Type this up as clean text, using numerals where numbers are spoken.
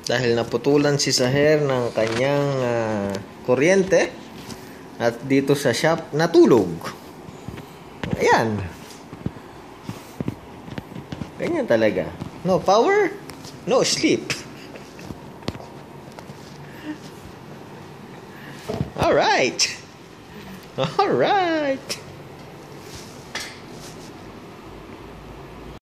dahil naputulan si Saher ng kanyang kuryente at dito sa shop natulog. Ayan. Ganyan talaga. No power, no sleep. Alright.